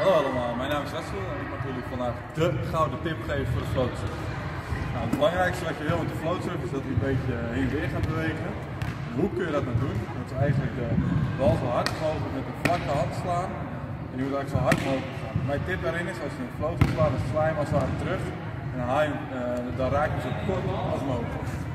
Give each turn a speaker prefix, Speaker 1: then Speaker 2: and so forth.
Speaker 1: Hallo allemaal, mijn naam is Wessel en ik mag jullie vandaag de gouden tip geven voor de floatsurf. Nou, het belangrijkste wat je wil met de floatsurf is dat hij een beetje heen en weer gaat bewegen. En hoe kun je dat nou doen? Je moet eigenlijk de bal zo hard mogelijk met een vlakke hand slaan en je moet eigenlijk zo hard mogelijk gaan. Mijn tip daarin is, als je een floatsurf slaat, dan sla je hem als het ware terug en dan, dan raak je zo kort als mogelijk.